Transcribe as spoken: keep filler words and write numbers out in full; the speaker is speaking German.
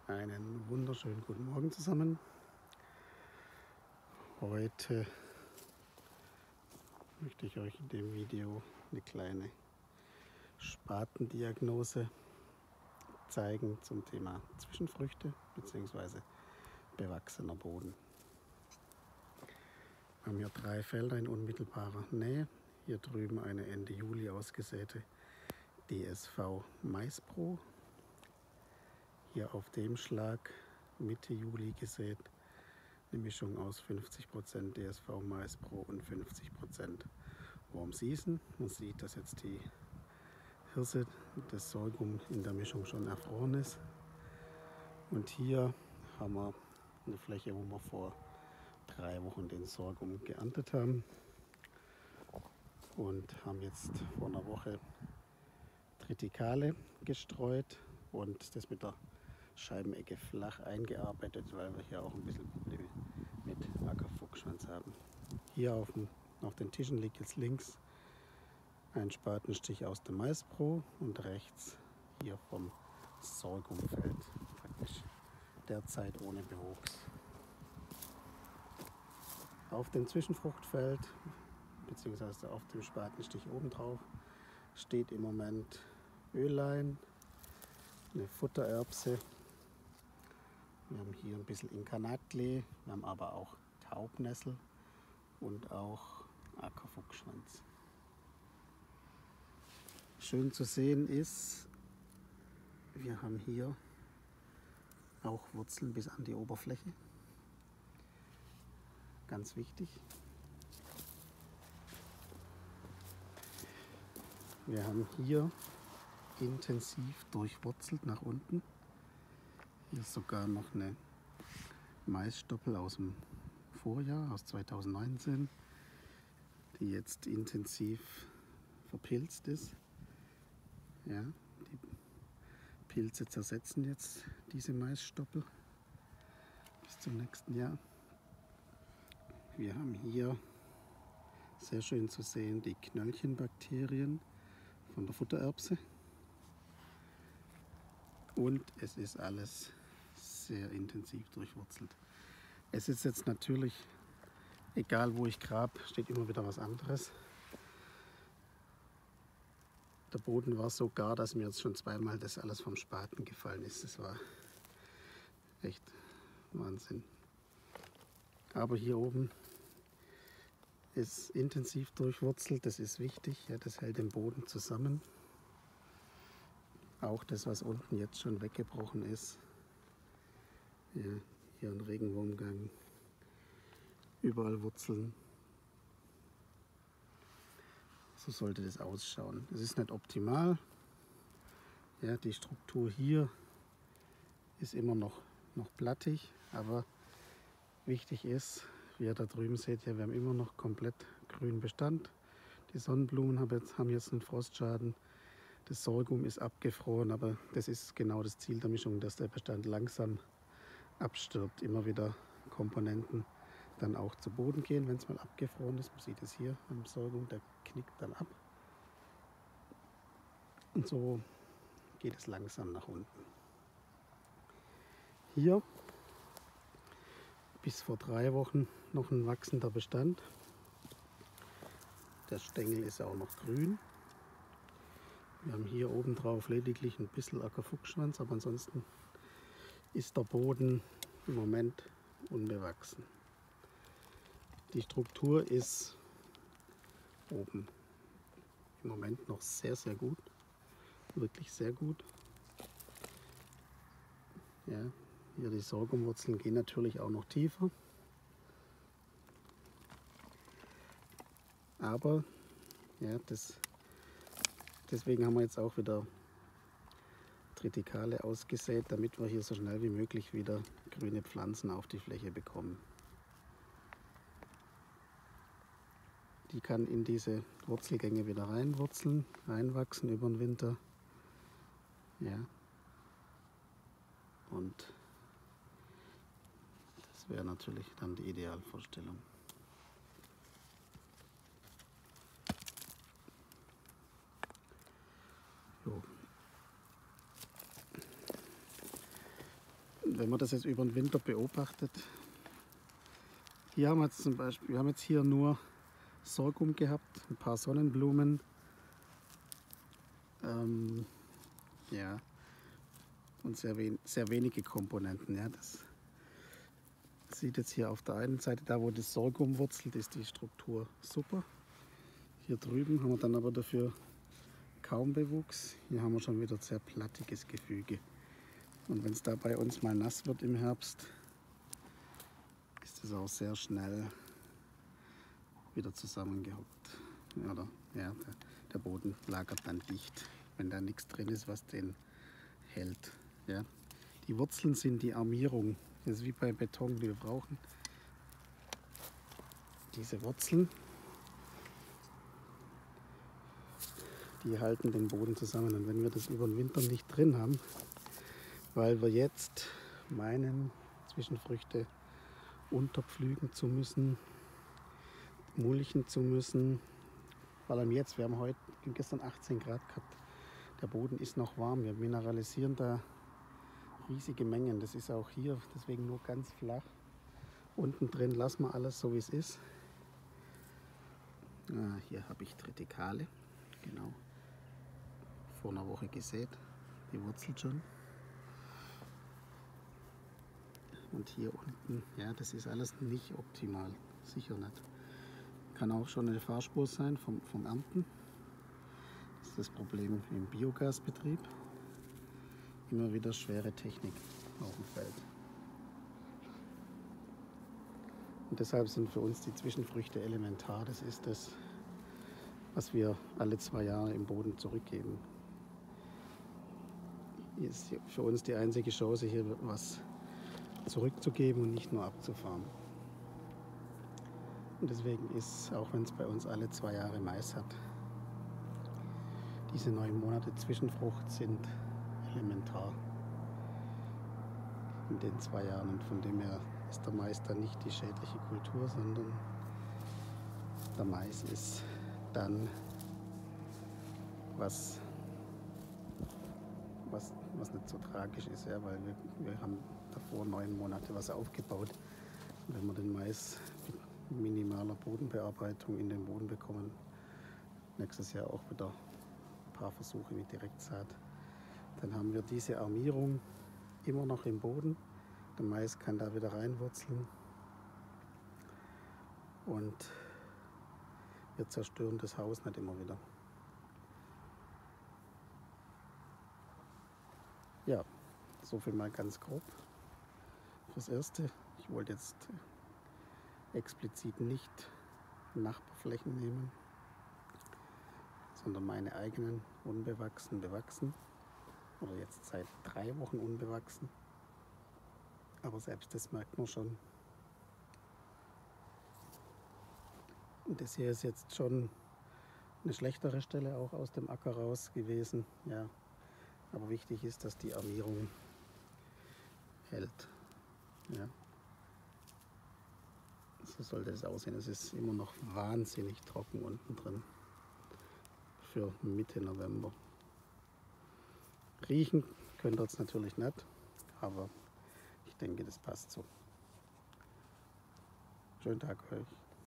Einen wunderschönen guten Morgen zusammen. Heute möchte ich euch in dem Video eine kleine Spatendiagnose zeigen zum Thema Zwischenfrüchte bzw. bewachsener Boden. Wir haben hier drei Felder in unmittelbarer Nähe. Hier drüben eine Ende Juli ausgesäte D S V Maispro. Hier auf dem Schlag Mitte Juli gesät, eine Mischung aus fünfzig Prozent D S V Maispro und fünfzig Prozent Warm Season. Man sieht, dass jetzt die Hirse, das Sorghum in der Mischung schon erfroren ist. Und hier haben wir eine Fläche, wo wir vor drei Wochen den Sorghum geerntet haben und haben jetzt vor einer Woche Tritikale gestreut und das mit der Scheibenecke flach eingearbeitet, weil wir hier auch ein bisschen Probleme mit Ackerfuchsschwanz haben. Hier auf, dem, auf den Tischen liegt jetzt links ein Spatenstich aus dem Maispro und rechts hier vom Sorghumfeld, praktisch derzeit ohne Bewuchs. Auf dem Zwischenfruchtfeld bzw. auf dem Spatenstich obendrauf steht im Moment Ölein, eine Futtererbse. Wir haben hier ein bisschen Inkarnatklee, wir haben aber auch Taubnessel und auch Ackerfuchsschwanz. Schön zu sehen ist, wir haben hier auch Wurzeln bis an die Oberfläche. Ganz wichtig. Wir haben hier intensiv durchwurzelt nach unten. Hier ist sogar noch eine Maisstoppel aus dem Vorjahr, aus zweitausendneunzehn, die jetzt intensiv verpilzt ist. Ja, die Pilze zersetzen jetzt diese Maisstoppel bis zum nächsten Jahr. Wir haben hier sehr schön zu sehen die Knöllchenbakterien von der Futtererbse. Und es ist alles sehr intensiv durchwurzelt. Es ist jetzt natürlich, egal wo ich grab, steht immer wieder was anderes. Der Boden war so gar, dass mir jetzt schon zweimal das alles vom Spaten gefallen ist. Das war echt Wahnsinn. Aber hier oben ist intensiv durchwurzelt, das ist wichtig, ja, das hält den Boden zusammen. Auch das, was unten jetzt schon weggebrochen ist. Ja, hier ein Regenwurmgang, überall Wurzeln. So sollte das ausschauen. Es ist nicht optimal. Ja, die Struktur hier ist immer noch, noch plattig, aber wichtig ist, wie ihr da drüben seht, ja, wir haben immer noch komplett grünen Bestand. Die Sonnenblumen haben jetzt, haben jetzt einen Frostschaden. Das Sorghum ist abgefroren, aber das ist genau das Ziel der Mischung, dass der Bestand langsam abstirbt. Immer wieder Komponenten dann auch zu Boden gehen, wenn es mal abgefroren ist. Man sieht es hier am Sorghum, der knickt dann ab. Und so geht es langsam nach unten. Hier bis vor drei Wochen noch ein wachsender Bestand. Der Stängel ist auch noch grün. Wir haben hier oben drauf lediglich ein bisschen Ackerfuchsschwanz, aber ansonsten ist der Boden im Moment unbewachsen. Die Struktur ist oben im Moment noch sehr, sehr gut. Wirklich sehr gut. Ja, hier die Sorghumwurzeln gehen natürlich auch noch tiefer. Aber ja, das, deswegen haben wir jetzt auch wieder Tritikale ausgesät, damit wir hier so schnell wie möglich wieder grüne Pflanzen auf die Fläche bekommen. Die kann in diese Wurzelgänge wieder reinwurzeln, reinwachsen über den Winter. Ja. Und das wäre natürlich dann die Idealvorstellung. Jo. Und wenn man das jetzt über den Winter beobachtet, hier haben wir jetzt zum Beispiel, wir haben jetzt hier nur Sorghum gehabt, ein paar Sonnenblumen, ähm, ja, und sehr, wen sehr wenige Komponenten. Ja, das sieht jetzt hier auf der einen Seite, da wo das Sorghum wurzelt, ist die Struktur super. Hier drüben haben wir dann aber dafür kaum Bewuchs. Hier haben wir schon wieder ein sehr plattiges Gefüge. Und wenn es da bei uns mal nass wird im Herbst, ist es auch sehr schnell wieder zusammengehockt. Oder, ja, der, der Boden lagert dann dicht, wenn da nichts drin ist, was den hält. Ja. Die Wurzeln sind die Armierung. Das ist wie bei Beton. Wir brauchen diese Wurzeln. Die halten den Boden zusammen. Und wenn wir das über den Winter nicht drin haben, weil wir jetzt meinen, Zwischenfrüchte unterpflügen zu müssen, mulchen zu müssen, vor allem jetzt, wir haben heute gestern achtzehn Grad gehabt, der Boden ist noch warm, wir mineralisieren da riesige Mengen, das ist auch hier, deswegen nur ganz flach. Unten drin lassen wir alles so wie es ist. Ah, hier habe ich Triticale, genau, vor einer Woche gesät, die wurzelt schon. Und hier unten, ja, das ist alles nicht optimal, sicher nicht. Kann auch schon eine Fahrspur sein vom, vom Ernten. Das ist das Problem im Biogasbetrieb. Immer wieder schwere Technik auf dem Feld. Und deshalb sind für uns die Zwischenfrüchte elementar. Das ist das, was wir alle zwei Jahre im Boden zurückgeben. Hier ist für uns die einzige Chance, hier was zurückzugeben und nicht nur abzufahren. Und deswegen ist, auch wenn es bei uns alle zwei Jahre Mais hat, diese neun Monate Zwischenfrucht sind elementar in den zwei Jahren. Und von dem her ist der Mais dann nicht die schädliche Kultur, sondern der Mais ist dann was, was, was nicht so tragisch ist, ja, weil wir, wir haben davor neun Monate was aufgebaut. Und wenn wir den Mais mit minimaler Bodenbearbeitung in den Boden bekommen, nächstes Jahr auch wieder ein paar Versuche mit Direktsaat, dann haben wir diese Armierung immer noch im Boden. Der Mais kann da wieder reinwurzeln und wir zerstören das Haus nicht immer wieder. Ja, so viel mal ganz grob fürs Erste. Ich wollte jetzt explizit nicht Nachbarflächen nehmen, sondern meine eigenen unbewachsen bewachsen. Oder jetzt seit drei Wochen unbewachsen. Aber selbst das merkt man schon. Und das hier ist jetzt schon eine schlechtere Stelle auch aus dem Acker raus gewesen. Ja. Aber wichtig ist, dass die Armierung hält. Ja. So sollte es aussehen. Es ist immer noch wahnsinnig trocken unten drin. Für Mitte November. Riechen könnt ihr jetzt natürlich nicht, aber ich denke, das passt so. Schönen Tag euch.